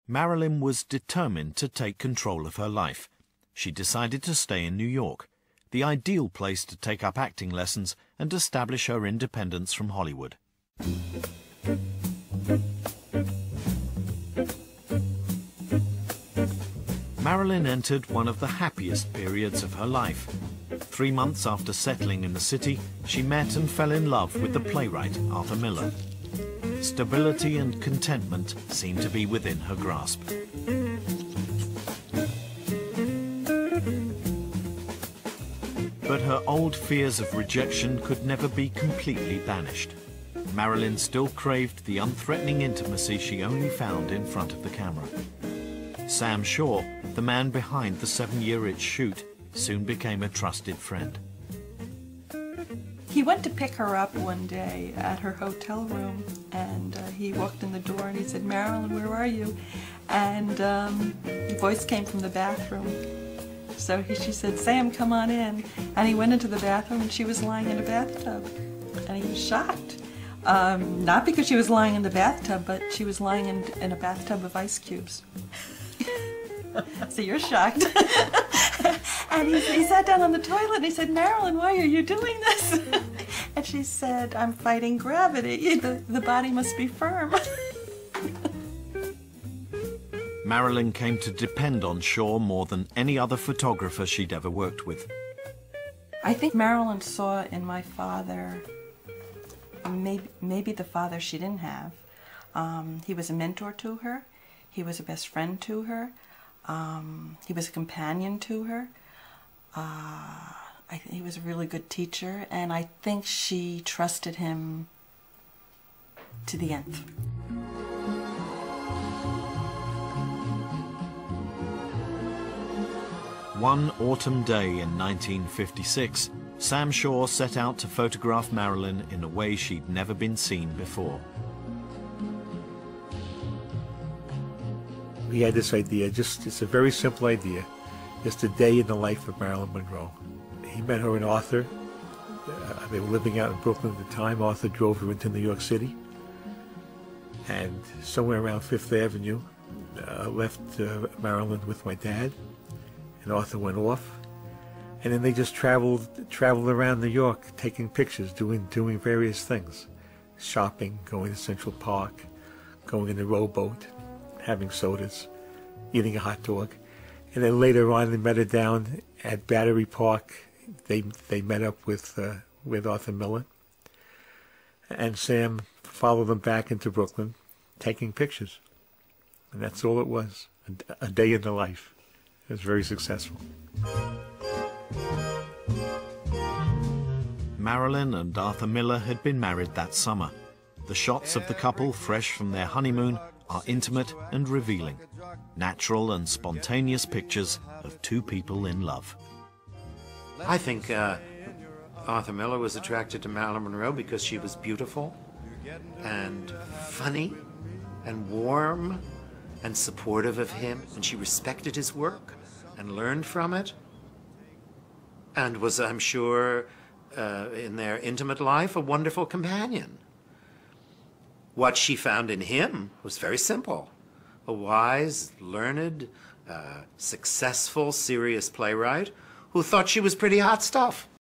Marilyn was determined to take control of her life. She decided to stay in New York, the ideal place to take up acting lessons and establish her independence from Hollywood. Marilyn entered one of the happiest periods of her life. 3 months after settling in the city, she met and fell in love with the playwright Arthur Miller. Stability and contentment seemed to be within her grasp. But her old fears of rejection could never be completely banished. Marilyn still craved the unthreatening intimacy she only found in front of the camera. Sam Shaw, the man behind the 7-year itch shoot, soon became a trusted friend. He went to pick her up one day at her hotel room, and he walked in the door and he said, "Marilyn, where are you?" And the voice came from the bathroom. So she said, "Sam, come on in." And he went into the bathroom and she was lying in a bathtub. And he was shocked. Not because she was lying in the bathtub, but she was lying in a bathtub of ice cubes. So you're shocked. And he sat down on the toilet and he said, "Marilyn, why are you doing this?" And she said, "I'm fighting gravity. The body must be firm." Marilyn came to depend on Shaw more than any other photographer she'd ever worked with. I think Marilyn saw in my father maybe the father she didn't have. He was a mentor to her. He was a best friend to her. He was a companion to her. He was a really good teacher, and I think she trusted him to the nth. One autumn day in 1956, Sam Shaw set out to photograph Marilyn in a way she'd never been seen before. We had this idea, it's a very simple idea, just a day in the life of Marilyn Monroe. He met her and Arthur. They were living out in Brooklyn at the time. Arthur drove her into New York City. And somewhere around Fifth Avenue, left Marilyn with my dad. And Arthur went off. And then they just traveled around New York, taking pictures, doing various things. Shopping, going to Central Park, going in the rowboat, having sodas, eating a hot dog. And then later on, they met her down at Battery Park. They met up with Arthur Miller. And Sam followed them back into Brooklyn, taking pictures. And that's all it was, a day in the life. It was very successful. Marilyn and Arthur Miller had been married that summer. The shots of the couple fresh from their honeymoon are intimate and revealing. Natural and spontaneous pictures of two people in love. I think Arthur Miller was attracted to Marilyn Monroe because she was beautiful and funny and warm and supportive of him, and she respected his work and learned from it, and was, I'm sure, in their intimate life, a wonderful companion. What she found in him was very simple. A wise, learned, successful, serious playwright who thought she was pretty hot stuff.